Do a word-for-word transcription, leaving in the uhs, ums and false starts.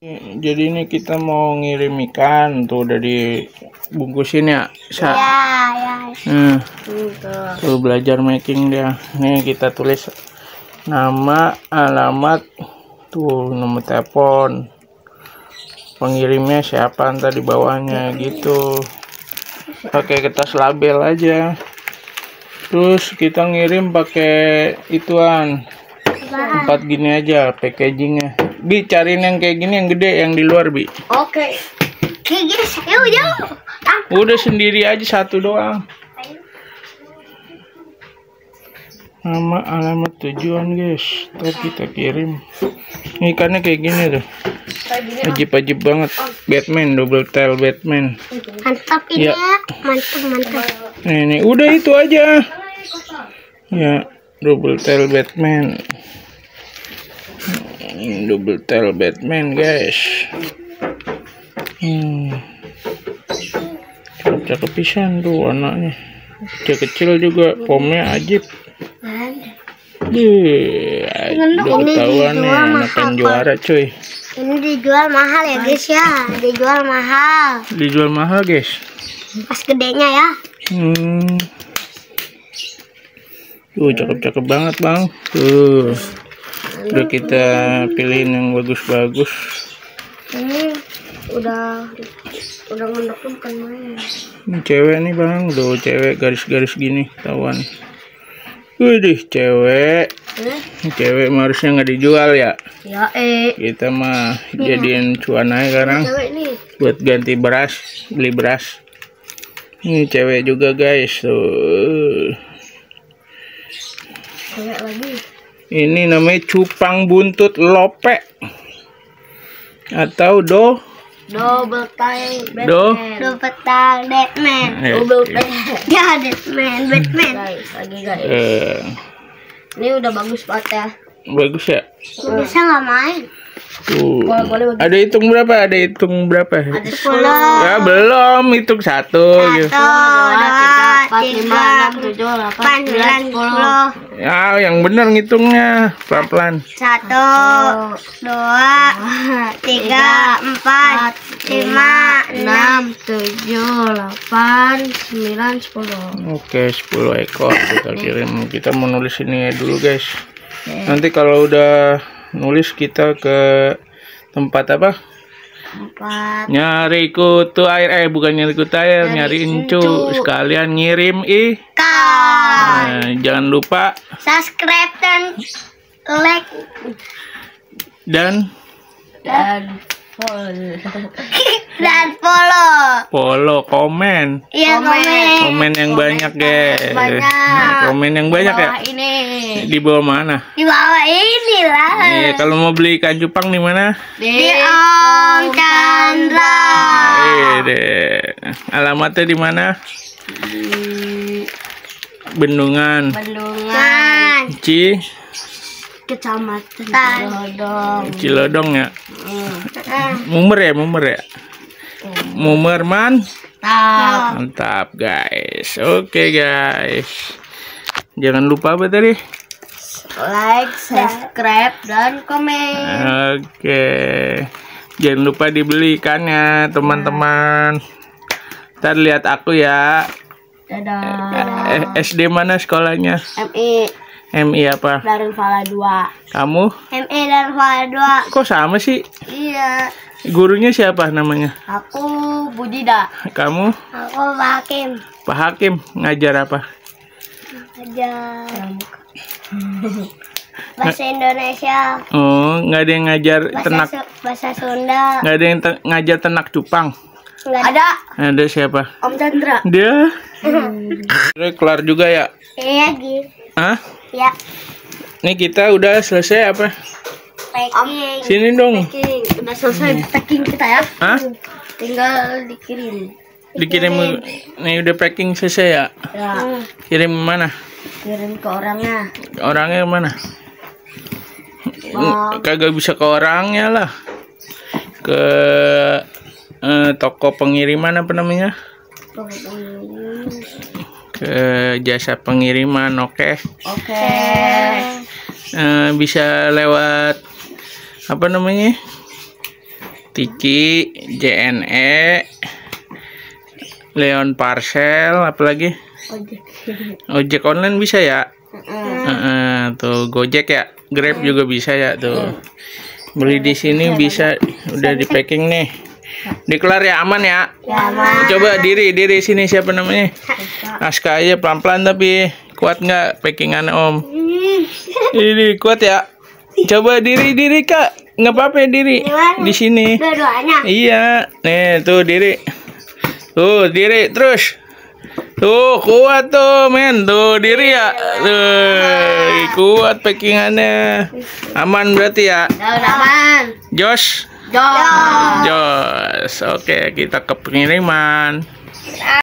Jadi ini kita mau ngirim ikan, tuh udah dibungkusin ya, Sa? Ya, ya. Hmm. Tuh belajar making dia. Nih kita tulis nama, alamat, tuh nomor telepon, pengirimnya siapa ntar di bawahnya gitu. Pakai kertas label aja. Terus kita ngirim pakai ituan empat gini aja packagingnya. Bi, cariin yang kayak gini, yang gede, yang di luar, Bi. Oke. Kayak gini, yuk, yuk. Udah sendiri aja satu doang. Nama, alamat, tujuan, guys. Ntar kita kirim. Ini ikannya kayak gini tuh. Ajib-ajib banget. Batman, double tail Batman. Mantap ini Ya. ya. Mantap, mantap. Nih, nih, udah itu aja. Ya, double tail Batman. Double tail Batman, guys. Hmm. Cakep pisan tuh warnanya. Kecil-kecil juga, pomnya ajib. Ih, udah ketahuan nih anakan juara, cuy. Ini dijual mahal ya, guys ya. Dijual mahal. Dijual mahal, guys. Pas gedenya ya. Hmm. Tuh, cakep-cakep banget, Bang. Tuh. Udah kita pilihin yang bagus-bagus. Ini udah udah ngendoknya bukan main. Ini cewek nih, Bang. Udah cewek garis-garis gini, tawan. Widih, cewek. Eh? Ini cewek mah harusnya nggak dijual ya. Ya, eh. Kita mah jadiin cuan aja sekarang. Cewek nih. Buat ganti beras, beli beras. Ini cewek juga, guys. Tuh. Cewek lagi. Ini namanya cupang buntut lope atau do Double tail Batman. Do? Double tail Batman. Eh, Double tail. Ya, Batman, Batman. Guys, lagi guys. eh, Ini udah bagus banget ya. bagus ya. Bisa nggak main? Tuh. Boleh, boleh, boleh. Ada hitung berapa? Ada hitung berapa? Ada sepuluh. Ya belum, hitung satu. Satu, gitu. dua, tiga, lima, enam, tujuh, delapan, sembilan, sepuluh. Ya, yang bener ngitungnya pelan-pelan. Satu, dua, tiga, empat, lima, enam, tujuh, delapan, sembilan, sepuluh. Oke, sepuluh ekor kita kirim. Kita mau nulis ini dulu, guys. Nanti kalau udah nulis kita ke tempat apa? Empat. Nyari kutu air, eh bukan nyari kutu air, nyari encu, sekalian ngirim ikan. Nah, jangan lupa Subscribe dan like dan dan follow. Dan follow. follow, komen, Iya, komen. komen yang banyak, guys. Banyak. Nah, komen yang banyak ya. Ini. Di bawah mana? Di bawah ini lah. Iya, kalau mau beli ikan cupang di mana? Di Om Chandra. Iya deh. Alamatnya di mana? Bendungan. Bendungan. Ci Kecamatan Cilodong. Cilodong ya. Mumer ya, Mumer ya. Mumer man. Tap. Mantap, guys. Oke, guys. Jangan lupa apa tadi? Like, subscribe, dan komen. Oke. Jangan lupa dibeli ikannya, teman-teman. Ntar lihat aku ya. Dadah. Eh, S D mana sekolahnya? M I M I apa? Darul Fala dua. Kamu? M I Darul Fala dua. Kok sama sih? Iya. Gurunya siapa namanya? Aku Budida. Kamu? Aku Pak Hakim. Pak Hakim. Ngajar apa? Ajar bahasa Indonesia. Oh, nggak ada yang ngajar Bahasa, ternak. Su- bahasa Sunda. Nggak ada yang te- ngajar ternak cupang. Nggak ada. Ada siapa? Om Chandra. Dia. Udah kelar juga ya? Iya, gitu. Hah? Ya. Nih kita udah selesai apa? Packing. Sini dong. Packing. Udah selesai packing kita ya. Hah? Tinggal dikirim. Dikirim. Nih udah packing selesai ya? Ya. Kirim mana? Kirim ke orangnya. Orangnya mana? Bang. Kagak bisa ke orangnya lah. Ke eh, toko pengiriman apa namanya? Ke jasa pengiriman, oke. Okay. Oke. Okay. Uh, bisa lewat apa namanya? Tiki, J N E, Leon Parcel, apalagi? Ojek online bisa ya? Uh, uh, tuh Gojek ya, Grab juga bisa ya tuh. Beli di sini bisa, udah di packing nih. Dikelar ya, aman ya? Aman. Coba diri, diri sini siapa namanya? Aska aja pelan-pelan tapi kuat nggak packingan Om? Ini kuat ya? Coba diri, diri Kak, nggak apa-apa diri di sini. Dua-duanya. Iya, nih tuh diri, tuh diri terus, tuh kuat tuh men, tuh diri ya, tuh kuat packingannya, aman berarti ya? Aman. Jos. Jos. Jos, oke kita ke pengiriman.